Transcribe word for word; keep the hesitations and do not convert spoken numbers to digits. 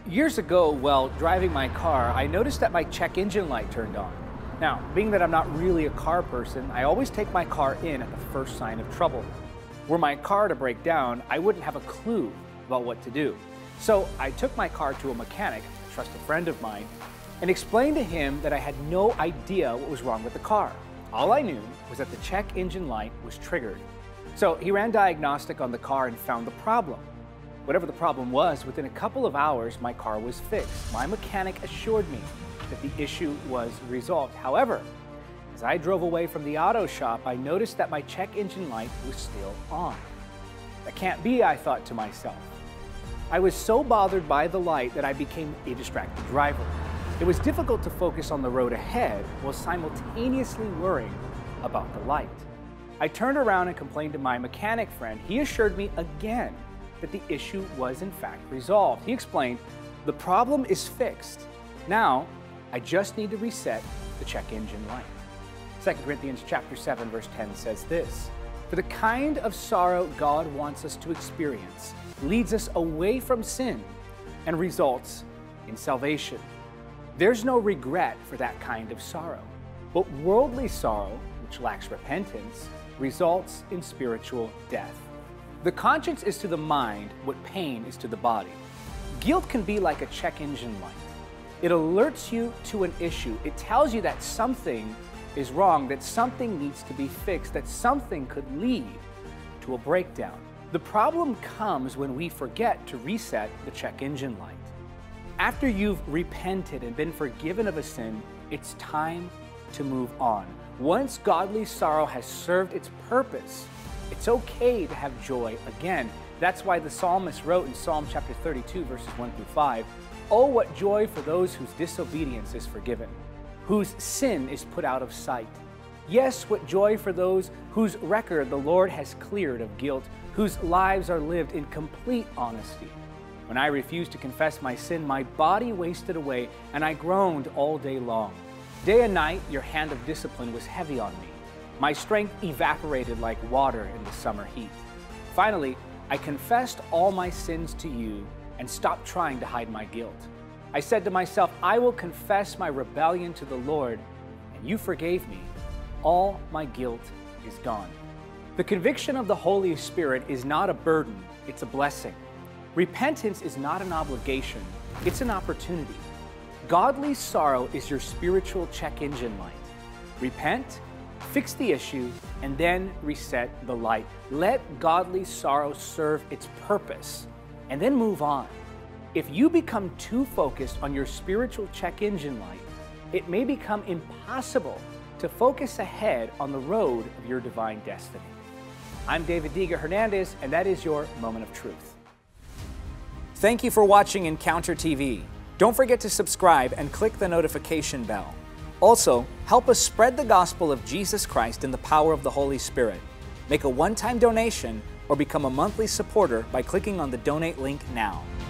Years ago, while driving my car, I noticed that my check engine light turned on. Now, being that I'm not really a car person, I always take my car in at the first sign of trouble. Were my car to break down, I wouldn't have a clue about what to do. So I took my car to a mechanic, a trusted friend of mine, and explained to him that I had no idea what was wrong with the car. All I knew was that the check engine light was triggered. So he ran diagnostic on the car and found the problem. Whatever the problem was, within a couple of hours, my car was fixed. My mechanic assured me that the issue was resolved. However, as I drove away from the auto shop, I noticed that my check engine light was still on. That can't be, I thought to myself. I was so bothered by the light that I became a distracted driver. It was difficult to focus on the road ahead while simultaneously worrying about the light. I turned around and complained to my mechanic friend. He assured me again that the issue was in fact resolved. He explained, the problem is fixed. Now, I just need to reset the check engine light. Second Corinthians chapter seven, verse ten says this, "For the kind of sorrow God wants us to experience leads us away from sin and results in salvation." There's no regret for that kind of sorrow. But worldly sorrow, which lacks repentance, results in spiritual death. The conscience is to the mind what pain is to the body. Guilt can be like a check engine light. It alerts you to an issue. It tells you that something is wrong, that something needs to be fixed, that something could lead to a breakdown. The problem comes when we forget to reset the check engine light. After you've repented and been forgiven of a sin, it's time to move on. Once godly sorrow has served its purpose, it's okay to have joy again. That's why the psalmist wrote in Psalm chapter thirty-two, verses one through five, "Oh, what joy for those whose disobedience is forgiven, whose sin is put out of sight. Yes, what joy for those whose record the Lord has cleared of guilt, whose lives are lived in complete honesty. When I refused to confess my sin, my body wasted away, and I groaned all day long. Day and night, your hand of discipline was heavy on me. My strength evaporated like water in the summer heat. Finally, I confessed all my sins to you and stopped trying to hide my guilt. I said to myself, I will confess my rebellion to the Lord, and you forgave me. All my guilt is gone." The conviction of the Holy Spirit is not a burden, it's a blessing. Repentance is not an obligation, it's an opportunity. Godly sorrow is your spiritual check engine light. Repent, fix the issue, and then reset the light. Let godly sorrow serve its purpose, and then move on. If you become too focused on your spiritual check engine light, it may become impossible to focus ahead on the road of your divine destiny. I'm David Diga Hernandez, and that is your Moment of Truth. Thank you for watching Encounter T V. Don't forget to subscribe and click the notification bell. Also, help us spread the gospel of Jesus Christ in the power of the Holy Spirit. Make a one-time donation or become a monthly supporter by clicking on the donate link now.